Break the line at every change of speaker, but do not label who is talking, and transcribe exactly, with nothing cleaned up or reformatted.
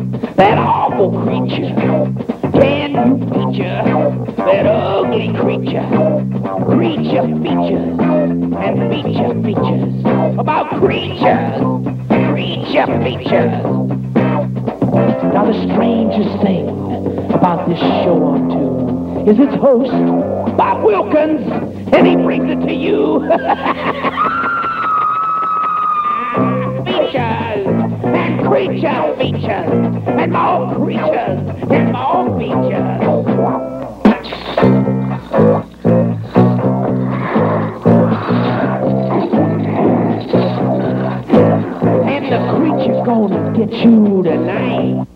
that awful creature? Can you feature that ugly creature? Creature features and feature features about creatures, creature features. Now the strangest thing about this show on tune is its host, Bob Wilkins, and he brings it to you. Features and creature features and more creatures and more features. And the creature's gonna get you tonight.